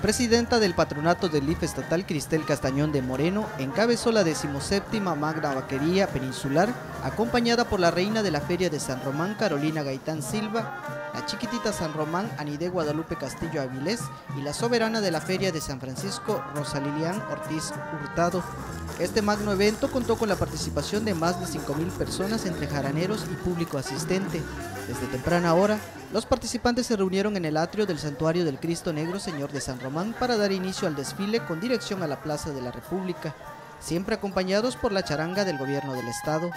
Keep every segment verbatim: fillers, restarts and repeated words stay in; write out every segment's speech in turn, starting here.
La presidenta del patronato del I F E estatal, Cristel Castañón de Moreno, encabezó la decimoséptima Magna Vaquería Peninsular, acompañada por la reina de la Feria de San Román, Carolina Gaitán Silva, la chiquitita San Román, Anide Guadalupe Castillo Avilés, y la soberana de la Feria de San Francisco, Rosa Lilian Ortiz Hurtado. Este magno evento contó con la participación de más de cinco mil personas entre jaraneros y público asistente. Desde temprana hora, los participantes se reunieron en el atrio del Santuario del Cristo Negro Señor de San Román para dar inicio al desfile con dirección a la Plaza de la República, siempre acompañados por la charanga del gobierno del estado.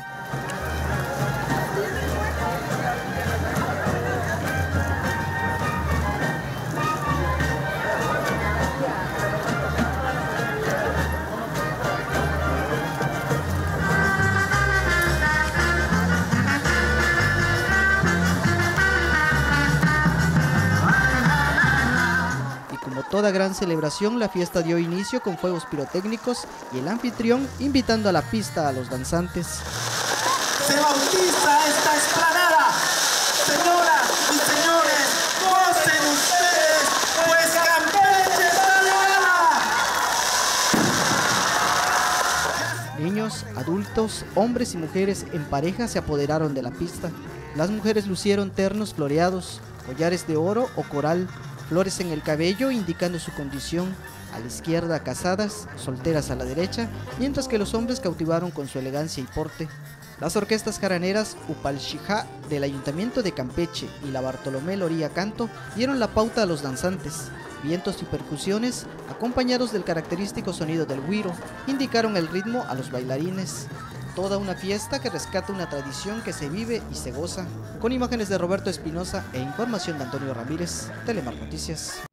Como toda gran celebración, la fiesta dio inicio con fuegos pirotécnicos y el anfitrión invitando a la pista a los danzantes. Se bautiza esta explanada. Señoras y señores, gocen ustedes, pues Campeche va. Niños, adultos, hombres y mujeres en pareja se apoderaron de la pista. Las mujeres lucieron ternos floreados, collares de oro o coral, flores en el cabello indicando su condición, a la izquierda casadas, solteras a la derecha, mientras que los hombres cautivaron con su elegancia y porte. Las orquestas jaraneras Upalchijá del Ayuntamiento de Campeche y la Bartolomé Loría Canto dieron la pauta a los danzantes. Vientos y percusiones, acompañados del característico sonido del güiro, indicaron el ritmo a los bailarines. Toda una fiesta que rescata una tradición que se vive y se goza. Con imágenes de Roberto Espinosa e información de Antonio Ramírez, Telemar Noticias.